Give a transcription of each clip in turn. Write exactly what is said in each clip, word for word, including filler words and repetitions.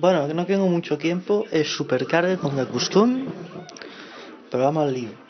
Bueno, que no tengo mucho tiempo, es super tarde como de costumbre, pero vamos al lío.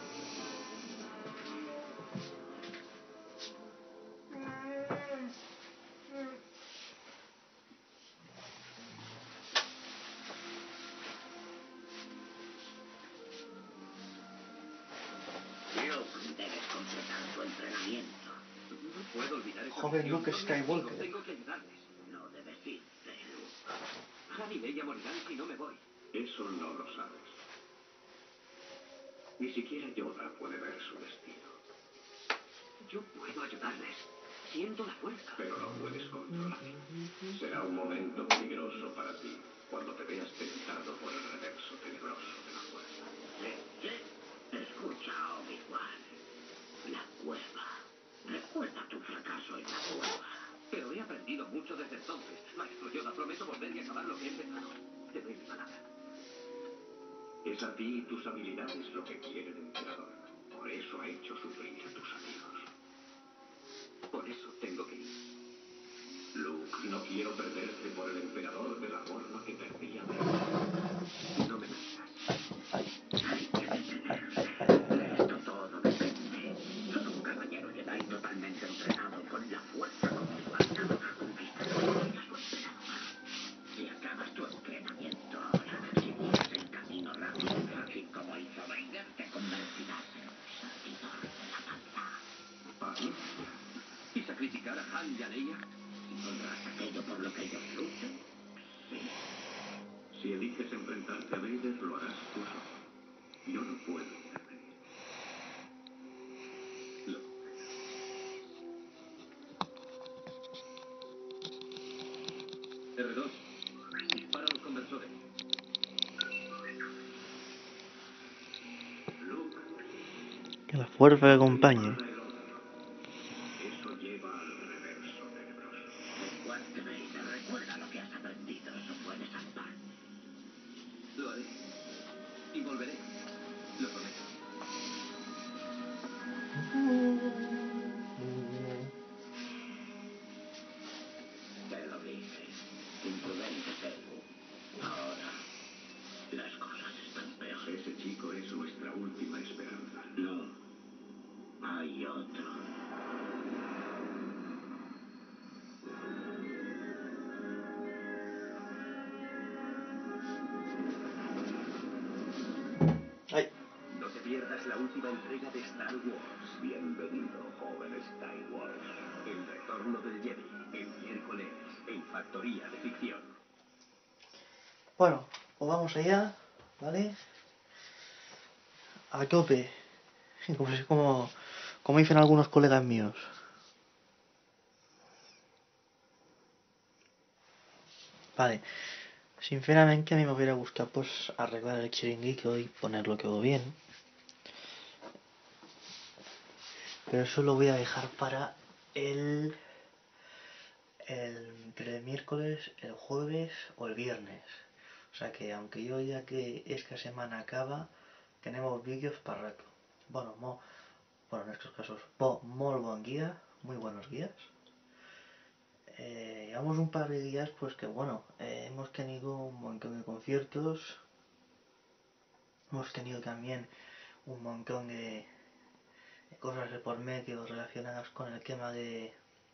Debes completar tu entrenamiento. No puedo olvidar esa Joven misión. Luke Skywalker. Tengo que ayudarles. No debes irte, Luke. Han y Leia morirán si no me voy. Eso no lo sabes. Ni siquiera Yoda puede ver su destino. Yo puedo ayudarles. Siento la fuerza. Pero no puedes controlar. Será un momento peligroso para ti cuando te veas tentado por el reverso tenebroso de la fuerza. ¿Qué? ¿Qué? Escucha, Obi-Wan. La cueva. Recuerda tu fracaso en la cueva. Pero he aprendido mucho desde entonces. Maestro Yoda, prometo volver y acabar lo que he empezado. Te doy mi palabra. Es a ti y tus habilidades lo que quiere el emperador. Por eso ha hecho sufrir a tus amigos. Por eso tengo que ir. Luke, no quiero perderte por el emperador de la forma que perdí a mí. No me digas. Hay que detenerle. De esto todo depende. Solo un caballero Jedi totalmente entrenado con la fuerza como su aliado conquistará su emperador. Si acabas tu entrenamiento ahora, seguirás el camino rápido y fácil como hizo Vader, te convertirás en un servidor de la maldad. ¿Padre? ¿Y sacrificar a Han y a Leia? ¿Y honras aquello por lo que ellos luchan? Sí. Si eliges enfrentarte a Vader, lo harás tú solo. Yo no puedo intervenir. Lo... R dos. Dispara los conversores. Luke, Que la fuerza te acompañe. eso lleva al reverso tenebroso. Fuerte, Vader, recuerda lo que has aprendido. Eso puede salvar. Lo haré. Y volveré. Lo prometo. Te lo dije. Imprudente Teru. Ahora, las cosas están peor. Ese chico es nuestra última esperanza. No. Hay otro. Ay. No te pierdas la última entrega de Star Wars. Bienvenido, joven Skywalker. El retorno del Jedi. El miércoles. En Factoría de Ficción. Bueno, pues vamos allá, ¿vale? A tope. Como, como, como dicen algunos colegas míos. Vale. Sinceramente a mí me hubiera gustado pues arreglar el chiringuito y ponerlo todo bien. Pero eso lo voy a dejar para el, el, entre el miércoles, el jueves o el viernes. O sea que aunque yo ya que esta semana acaba, tenemos vídeos para rato. Bueno, mo, bueno en estos casos, bo, muy buen guía, muy buenos guías. Eh, llevamos un par de días pues que bueno, eh, hemos tenido un montón de conciertos. Hemos tenido también un montón de cosas de por medio relacionadas con el tema de,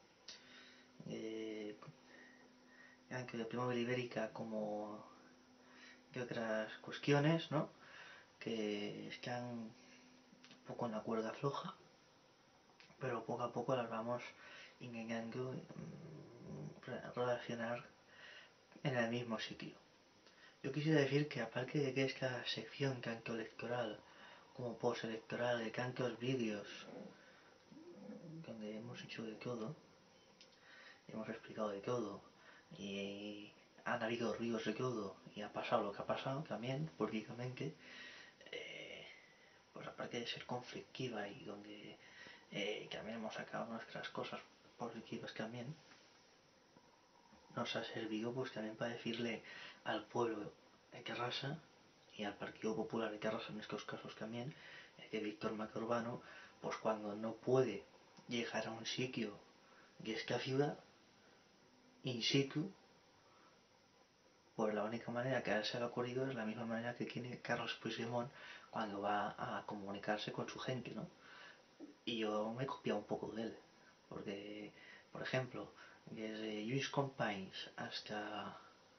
de tanto de Primavera Ibérica como de otras cuestiones, ¿no? Que están un poco en la cuerda floja, pero poco a poco las vamos intentando relacionar en el mismo sitio. Yo quisiera decir que aparte de que esta sección tanto electoral como postelectoral de tantos vídeos donde hemos hecho de todo, hemos explicado de todo y han habido ríos de todo y ha pasado lo que ha pasado también políticamente, eh, pues aparte de ser conflictiva y donde eh, también hemos sacado nuestras cosas positivas también, nos ha servido pues también para decirle al pueblo de Terrassa y al Partido Popular de Terrassa en estos casos también, eh, que Víctor Macurbano pues cuando no puede llegar a un sitio de esta ciudad in situ, pues la única manera que a él se le ha ocurrido es la misma manera que tiene Carlos Puigdemont cuando va a comunicarse con su gente, ¿no? Y yo me he copiado un poco de él, porque, por ejemplo, desde Lluís Companys hasta,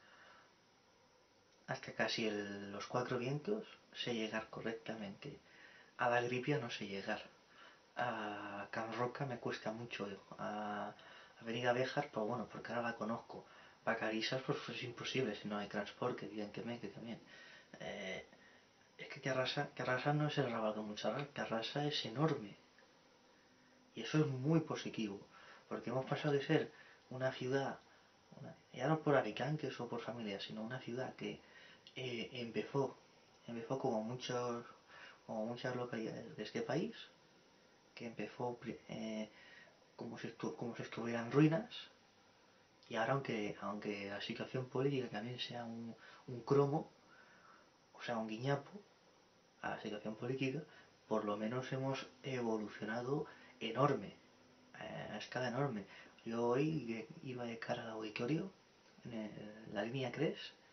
hasta casi el- los Cuatro Vientos sé llegar correctamente. A la Gripia no sé llegar. A Can Roca me cuesta mucho. A Avenida Béjar, pues bueno, porque ahora la conozco. Para Carisas, pues es imposible si no hay transporte, evidentemente también. Eh, es que Carrasa, Carrasa no es el Raval de Montserrat, Carrasa es enorme. Y eso es muy positivo, porque hemos pasado de ser una ciudad, una- ya no por habitantes o por familias, sino una ciudad que eh, empezó, empezó como muchos, como muchas localidades de este país, que empezó eh, como si, estu- como si estuviera en ruinas, y ahora aunque, aunque la situación política también sea un, un cromo, o sea, un guiñapo a la situación política, por lo menos hemos evolucionado enorme, a escala enorme. Yo hoy iba de cara al auditorio, en el- la línea Cres,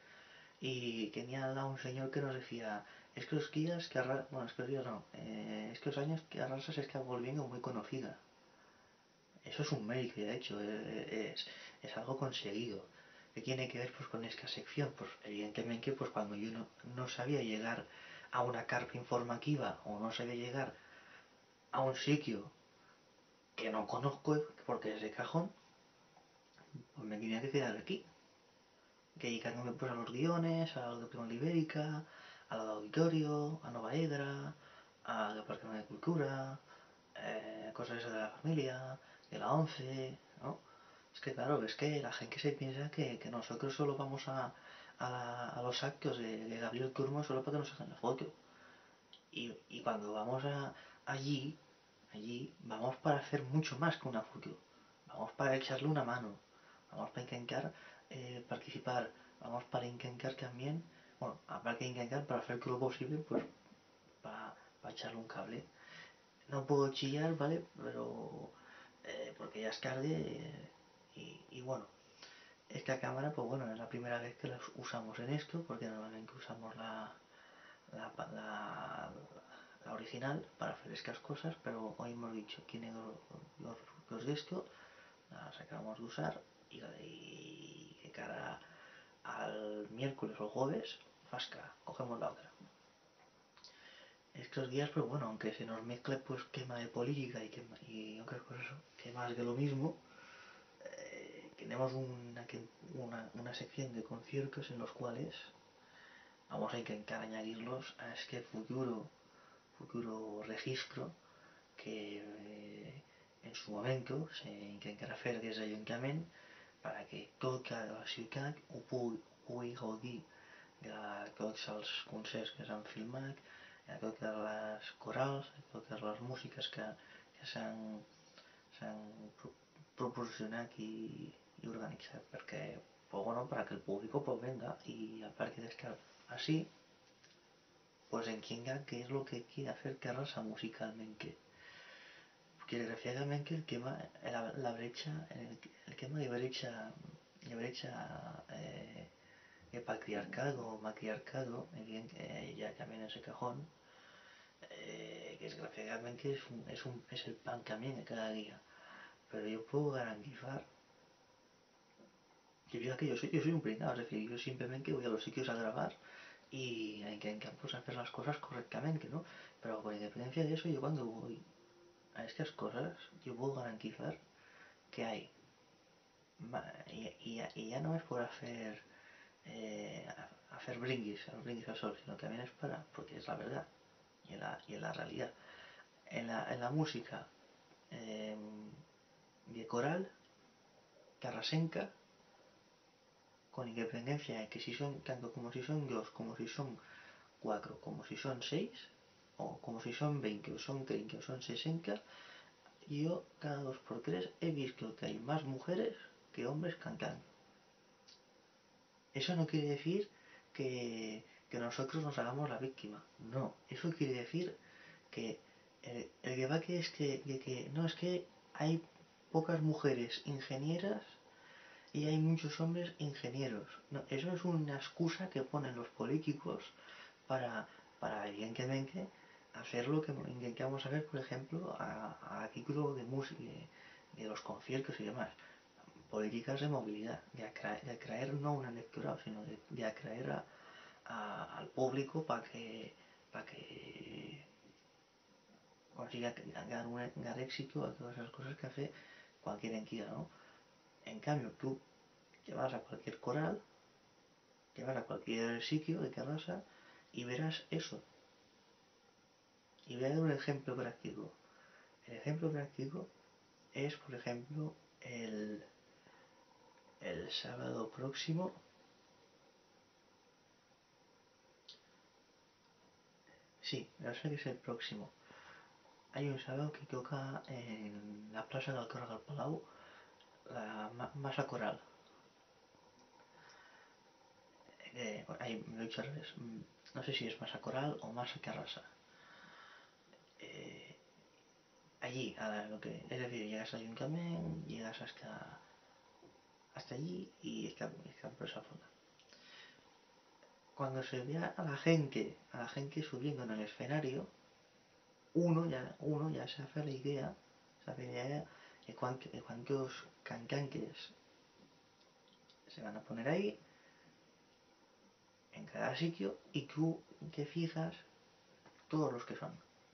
y tenía al lado un señor que nos decía, es que los días que Arrasas, bueno, es que los días no, eh, es que los años que Arrasas se está volviendo muy conocida. Eso es un mérito, de hecho, eh, es, es algo conseguido. ¿Qué tiene que ver pues con esta sección? Pues evidentemente pues cuando yo no, no sabía llegar a una carpa informativa o no sabía llegar a un sitio que no conozco porque es de cajón, pues me tenía que quedar aquí, dedicándome pues a los guiones, a lo de Prima Ibérica, a lo de Auditorio, a Nova Edra, al Departamento de Cultura, eh, cosas esas de la familia, de la once, ¿no? Es que claro, es que la gente se piensa que, que nosotros solo vamos a, a, la- a los actos de, de Gabriel Turmo solo para que nos hagan la foto. Y, y cuando vamos a, allí, allí vamos para hacer mucho más que una foto. Vamos para echarle una mano. Vamos para intentar eh, participar. Vamos para intentar también, bueno, aparte de intentar para hacer todo lo posible, pues para, para echarle un cable. No puedo chillar, ¿vale? Pero eh, porque ya es tarde eh, y, y bueno, esta cámara, pues bueno, es la primera vez que la usamos en esto, porque normalmente usamos la, la, la, la original para hacer estas cosas, pero hoy hemos dicho quién es los, los de esto, la sacamos de usar y, y de cara al miércoles o jueves, fasca, cogemos la otra. Estos días, pues bueno, aunque se nos mezcle pues quema de política y, quema, y otras cosas que más de lo mismo, eh, tenemos una, una, una sección de conciertos en los cuales vamos a intentar añadirlos a este futuro, futuro registro que eh, en su momento se intentarà fer des de l'Ajuntament perquè tota la ciutat ho pugui, pugui gaudir de tots els concerts que s'han filmat, de totes les corals, de totes les músiques que, que s'han pro proporcionat i, i organitzat perquè pues bueno, para que el público pues venga y aparte de estar así, pues entienda qué es lo que quiere hacer Terrassa musicalmente. Porque desgraciadamente el tema, la, la brecha, el, el tema de brecha, de brecha eh, de patriarcado o matriarcado, eh, ya también en ese cajón, eh, que desgraciadamente es, un, es, un, es el pan también de cada día. Pero yo puedo garantizar que yo, que yo, soy, yo soy un pringado, es decir, yo simplemente voy a los sitios a grabar y a intentar pues, hacer las cosas correctamente, ¿no? Pero con independencia de eso, yo cuando voy a estas cosas, yo puedo garantizar que hay, y, y, y ya no es por hacer eh, hacer brindis, al brindis al sol, sino que también es para, porque es la verdad y en la, y en la realidad. En la, en la música eh, de coral, carrasenca, con independencia de que si son, tanto como si son dos, como si son cuatro, como si son seis, o como si son veinte, o son treinta, o son sesenta, yo cada dos por tres he visto que hay más mujeres que hombres cantando. Eso no quiere decir que, que nosotros nos hagamos la víctima. No, eso quiere decir que el, el debate es que, de que no es que hay pocas mujeres ingenieras y hay muchos hombres ingenieros. No, eso es una excusa que ponen los políticos para, para evidentemente, hacer lo que intentamos hacer, por ejemplo, a, a título de música, de, de los conciertos y demás. Políticas de movilidad, de atraer, de atraer no a un electorado, sino de, de atraer a, a, al público para que, para que consiga ganar, un, ganar éxito a todas esas cosas que hace cualquier entidad, ¿no? En cambio, tú te vas a cualquier coral, te vas a cualquier sitio de terraza y verás eso. Y voy a dar un ejemplo práctico. El ejemplo práctico es, por ejemplo, el, el sábado próximo. Sí, me parece que es el próximo. Hay un sábado que toca en la plaza del Alcázar del Palau la masa coral. Eh, ahí me lo he dicho al revés. No sé si es masa coral o masa carrasa. Eh, allí, a lo que, es decir, llegas al ayuntamiento, llegas hasta hasta allí y están, están por esa zona. Cuando se ve a la gente, a la gente subiendo en el escenario, uno ya, uno ya se hace la idea, se hace la idea de, cuánto, de cuántos cantantes se van a poner ahí en cada sitio y tú te fijas todos los que son.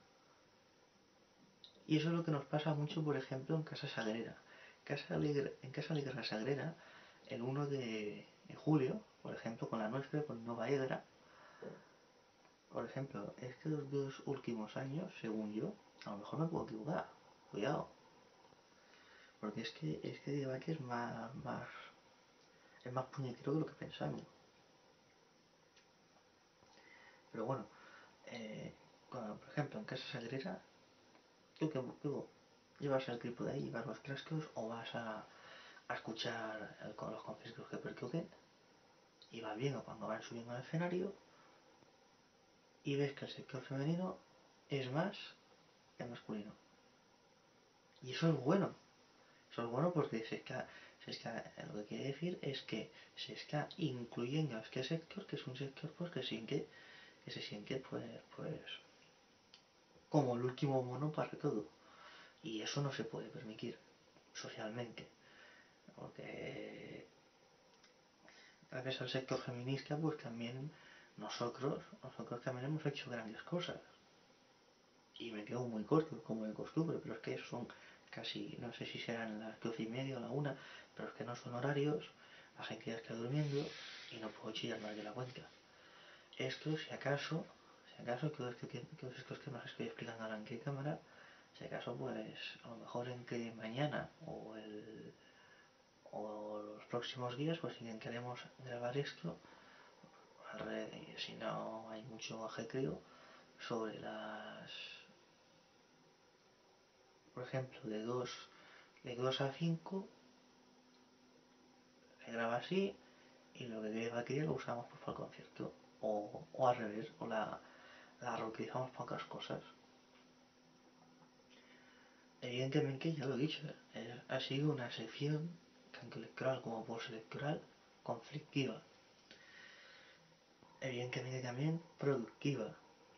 Y eso es lo que nos pasa mucho, por ejemplo, en Casa Sagrera. Casa Alegre, en Casa Alegre Sagrera, el uno de, de julio, por ejemplo, con la nuestra, con Nova Edra, por ejemplo, estos dos últimos años, según yo, a lo mejor me puedo equivocar, cuidado, porque es que este debate es más, más, es más puñetero que lo que pensamos. Pero bueno, eh, cuando, por ejemplo, en Casa Sagrera, ¿tú qué, qué llevas el trípode ahí, llevas los cascos o vas a, a escuchar el, los conciertos que pertoquen y vas viendo cuando van subiendo al escenario y ves que el sector femenino es más que el masculino. Y eso es bueno. Eso es bueno porque se está, se está, lo que quiere decir es que se está incluyendo a este sector, que es un sector pues que siente, que se siente pues, pues como el último mono para todo. Y eso no se puede permitir socialmente. Porque gracias al sector feminista pues también nosotros, nosotros también hemos hecho grandes cosas. Y me quedo muy corto, como de costumbre, pero es que son casi, no sé si serán las doce y media o la una, pero es que no son horarios, la gente ya está durmiendo y no puedo chillar más de la cuenta. Esto, si acaso, si acaso, todos estos temas que estoy explicando ahora en qué cámara, si acaso, pues, a lo mejor entre mañana o el o los próximos días, pues intentaremos grabar esto, si no hay mucho ajetreo, sobre las por ejemplo, de dos de dos a cinco se graba así y lo que quede batería lo usamos pues, para el concierto. O, o al revés, o la, la reutilizamos para otras cosas. Evidentemente, ya lo he dicho, es, ha sido una sección, tanto electoral como postelectoral, conflictiva. Evidentemente también productiva.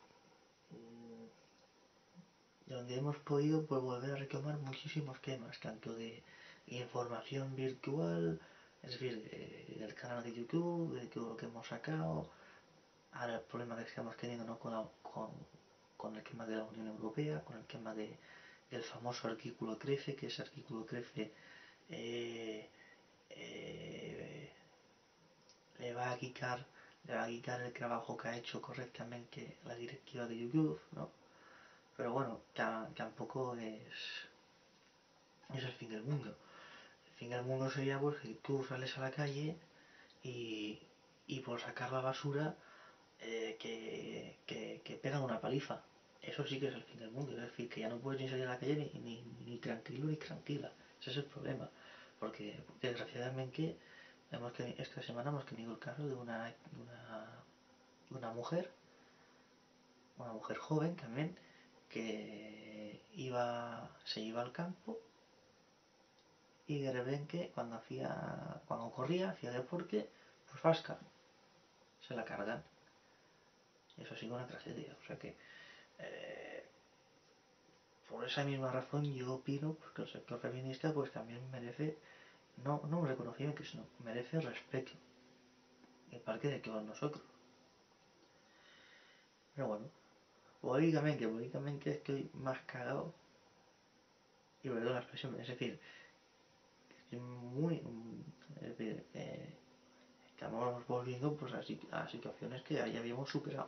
Donde hemos podido pues, volver a retomar muchísimos temas, tanto de información virtual, es decir, de, del canal de YouTube, de todo lo que hemos sacado, ahora el problema que estamos teniendo ¿no? con, la, con, con el tema de la Unión Europea, con el tema de, del famoso artículo trece, que ese artículo trece eh, eh, le va a quitar le va a quitar el trabajo que ha hecho correctamente la directiva de YouTube, ¿no? Pero bueno, tampoco es, es el fin del mundo. El fin del mundo sería pues que tú sales a la calle y, y por sacar la basura eh, que, que, que pegan una paliza. Eso sí que es el fin del mundo. Es decir, que ya no puedes ni salir a la calle ni, ni, ni tranquilo ni tranquila. Ese es el problema. Porque desgraciadamente hemos tenido, esta semana hemos tenido el caso de una, de una, de una mujer, una mujer joven también, que iba, se iba al campo y de repente cuando hacía, cuando corría, hacía deporte, pues fasca, se la cargan. Eso ha sido una tragedia. O sea que, eh, por esa misma razón, yo opino pues, que el sector feminista pues también merece, no, no un reconocimiento, sino merece respeto. Y parte de todos nosotros. Pero bueno, políticamente, políticamente estoy más cagado, y perdón la expresión, es decir, estoy muy, es decir, eh, estamos volviendo pues a, a situaciones que ya habíamos superado.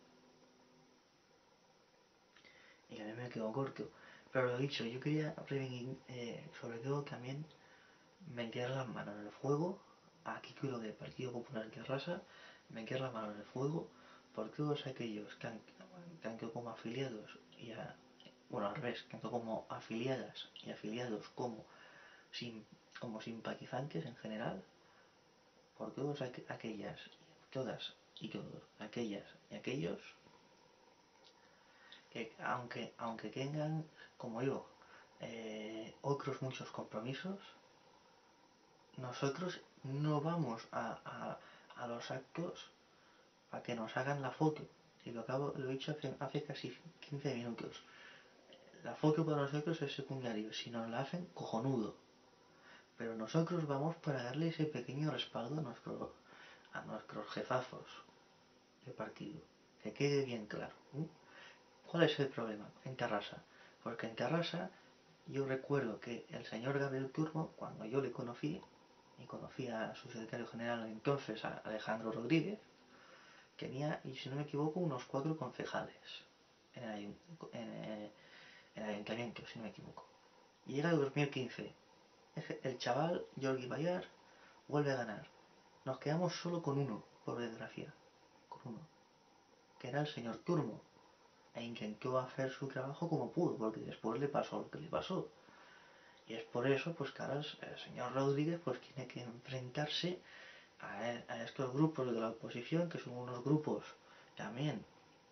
Y a mí me quedó corto. Pero lo dicho, yo quería eh, sobre todo también meter las manos en el fuego, aquí creo del Partido Popular de Raza, meter las manos en el fuego por todos aquellos que han, tanto como afiliados y a, bueno al revés, tanto como afiliadas y afiliados como, sim, como simpatizantes en general, por todos aqu aquellas, todas y todos, aquellas y aquellos que aunque, aunque tengan, como yo, eh, otros muchos compromisos, nosotros no vamos a, a, a los actos para que nos hagan la foto. Y lo acabo, lo he dicho hace, hace casi quince minutos. La foto para nosotros es secundario. Si nos la hacen, cojonudo. Pero nosotros vamos para darle ese pequeño respaldo a, nuestro, a nuestros jefazos de partido. Que quede bien claro. ¿eh? ¿Cuál es el problema en Tarrasa? Porque en Tarrasa yo recuerdo que el señor Gabriel Turmo, cuando yo le conocí, y conocí a su secretario general entonces, a Alejandro Rodríguez, tenía, y si no me equivoco, unos cuatro concejales en el, en el, en el ayuntamiento, si no me equivoco. Y llega el dos mil quince. El chaval, Jordi Bayar, vuelve a ganar. Nos quedamos solo con uno, por desgracia. Con uno. Que era el señor Turmo. E intentó hacer su trabajo como pudo, porque después le pasó lo que le pasó. Y es por eso pues que ahora el, el señor Rodríguez pues tiene que enfrentarse a, a estos grupos de la oposición, que son unos grupos también,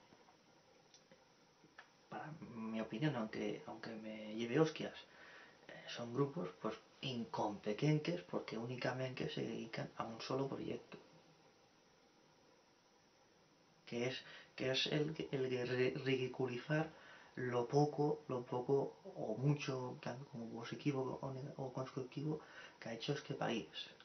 para mi opinión, aunque, aunque me lleve hostias, eh, son grupos pues incompetentes porque únicamente se dedican a un solo proyecto, que es, que es el, el de ridiculizar lo poco, lo poco o mucho, tanto como positivo o, o constructivo, que ha hecho este país.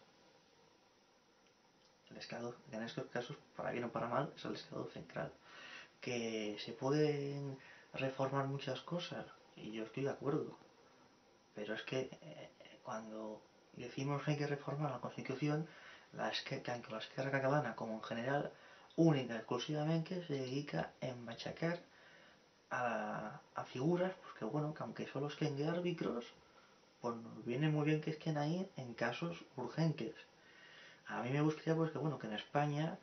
El Estado, en estos casos, para bien o para mal, es el Estado central. Que se pueden reformar muchas cosas, y yo estoy de acuerdo, pero es que eh, cuando decimos que hay que reformar la Constitución, la que tanto la izquierda catalana como en general, única y exclusivamente se dedica en machacar a, la, a figuras, pues que bueno, que aunque solo estén de árbitros, pues nos viene muy bien que estén ahí en casos urgentes. A mí me gustaría pues que bueno, que en España,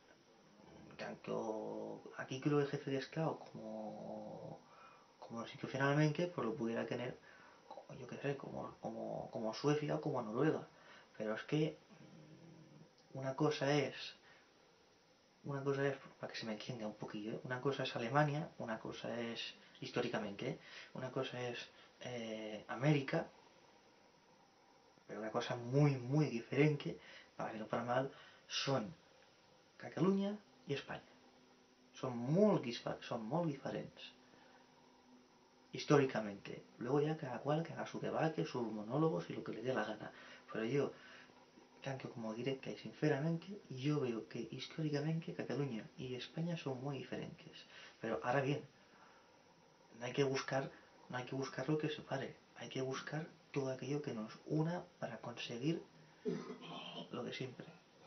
tanto aquí creo el jefe de Estado como, como institucionalmente, pues lo pudiera tener, yo qué sé, como, como, como Suecia o como Noruega. Pero es que una cosa es, una cosa es, para que se me entienda un poquillo, ¿eh? Una cosa es Alemania, una cosa es, históricamente, ¿eh? Una cosa es eh, América, pero una cosa muy, muy diferente, para bien o para mal, son Cataluña y España. Son molt, son molt diferents. Históricamente. Luego ya cada cual que haga su debate, sus monólogos y lo que le dé la gana. Pero yo, tanto como directa y sinceramente, yo veo que históricamente Cataluña y España son muy diferentes. Pero ahora bien, no hay que buscar, no hay que buscar lo que separe. Hay que buscar todo aquello que nos una para conseguir lo de siempre.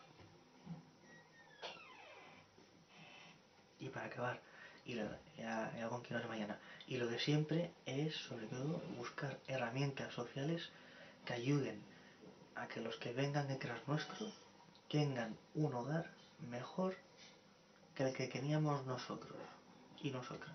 Y para acabar, y lo, ya, ya continuaré mañana. Y lo de siempre es, sobre todo, buscar herramientas sociales que ayuden a que los que vengan detrás nuestro tengan un hogar mejor que el que teníamos nosotros y nosotras.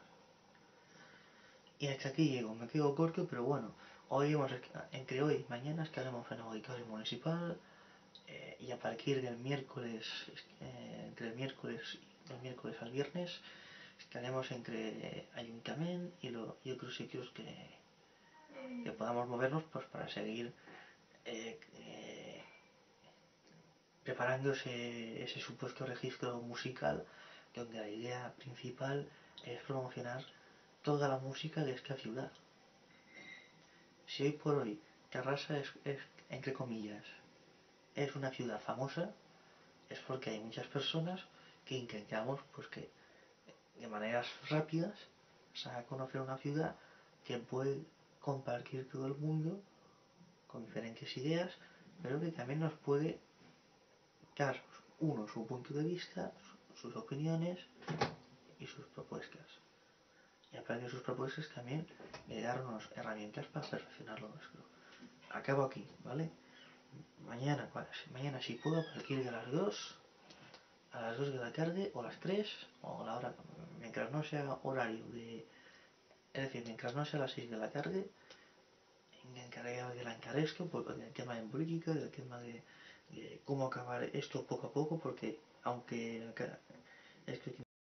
Y hasta aquí llego, me quedo corto, pero bueno, hoy hemos, entre hoy y mañana estaremos en el auditorio municipal, eh, y a partir del miércoles, eh, entre el miércoles, del miércoles al viernes, estaremos entre Ayuntamiento y, lo, y otros sitios que, que podamos movernos pues para seguir eh, eh, preparando ese, ese supuesto registro musical, donde la idea principal es promocionar toda la música de esta ciudad. Si hoy por hoy Terrassa es, es, entre comillas, es una ciudad famosa, es porque hay muchas personas que intentamos pues que de maneras rápidas se haga conocer una ciudad que puede compartir todo el mundo con diferentes ideas, pero que también nos puede dar uno su punto de vista, sus opiniones y sus propuestas. Y aparte de sus propuestas también de darnos herramientas para perfeccionar lo nuestro. Acabo aquí, ¿vale? Mañana, mañana si puedo, a partir de las dos, a las dos de la tarde, o las tres, o a la hora, mientras no sea horario de... Es decir, mientras no sea a las seis de la tarde, intentaré adelantar esto, porque el tema de política, el tema de, de cómo acabar esto poco a poco, porque aunque